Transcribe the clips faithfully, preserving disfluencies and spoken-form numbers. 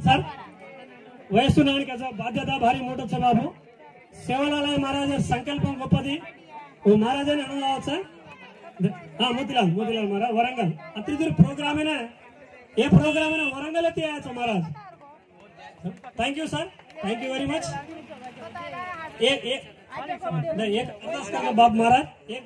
Sir వయస్సునానికజ బాధ్యత భారీ మోటొచ్చ బాబు సేవలాలయ మహారాజ సంకల్పం గొప్పది ఓ మహారాజాని అనుభవం हाँ मोतीलाल मोतीलाल महाराज वरंगल अति दूर प्रोग्राम है ना ये प्रोग्राम है ना वरंगल अति आया था महाराज thank you sir thank you very much एक एक नहीं एक अरदास करना बाप महाराज एक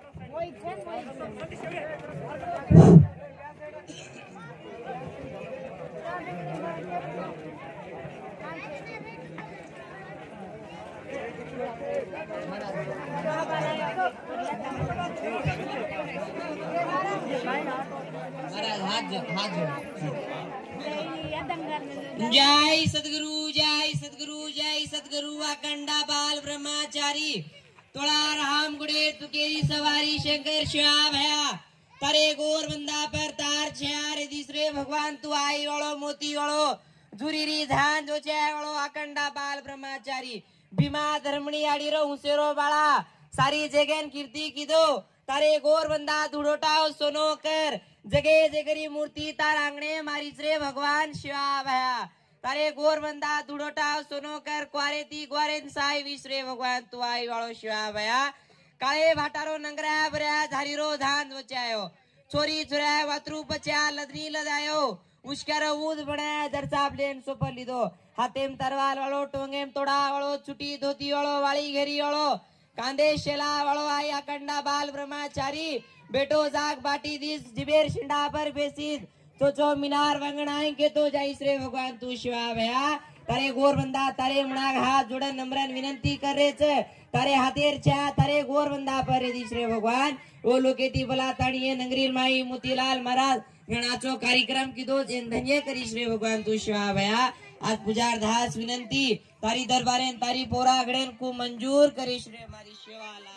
जय सदगुरु जय सदगुरु जय सदगुरु अखंडा बाल ब्रह्मचारी तोड़ा राम गुड़े तुकेरी सवारी शंकर शिवा भया तारे गोर बंदा पर तार छार तीसरे भगवान तू आई वालो मोती वालो जुरीरी धान जो चाय वालो अखंडा बाल ब्रह्मचारी भीमा धर्मणी आड़ी रो उसेरो बाला सारी जगह कीर्ति की दो तारे गोर बंदा धुड़ोटाओ सोनो कर जगे जगरी मूर्ति तार आंगणे मारी श्रे भगवान शिवा भया तारे गोर बंदा धुड़ोटाओ सोनो कर क्वारे ती ग्वारे साई विश्रे भगवान तू आई वालो शिवा भया काले भाटारो नंगरा भरया झारीरो धान बचायो छोरी छुरा वात्रु बचा लदनी लदायो उश्कर ऊद बनाया दरसा प्लेन सोपर लीधो हाथेम तरवाल वालो टोंगेम तोड़ा वालो छुटी धोती वालो वाली घेरी वालो कांदे शेला वालो आई अखंडा बाल ब्रह्मचारी बेटो जाग बाटी दिस जिबेर शिंडा पर बेसिद तो चो मीनार वंगनाई के तो जाई श्री भगवान तू शिवा भया तारे गोर बंदा तारे मनाग हाथ जोड़न नम्रन विनंती कर रे छे तारे हाथेर छा तारे गोर बंदा पर दी श्री भगवान ओ लोकेती बला ताणीए नंगरील माई मोतीलाल महाराज गणाचो कार्यक्रम की दो जेन धन्य करी श्री भगवान तू शिवा भया आज पुजार दास विनंती तारी दरबारे तारी पोरा गड़ेन को मंजूर करी श्री हमारी शिवालाल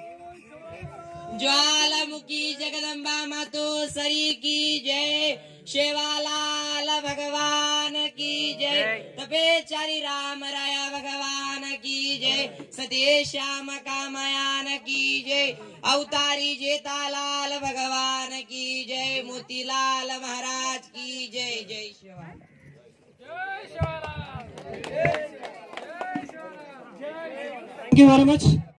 ज्वालामुखी जगदम्बा मातो सरी की जय शिवालाल भगवान की जय तपे चारी राम राया भगवान की जय सते श्याम कामयान की जय अवतारी जेतालाल भगवान की जय मोतीलाल महाराज की जय जय Shivlal Thank you very much.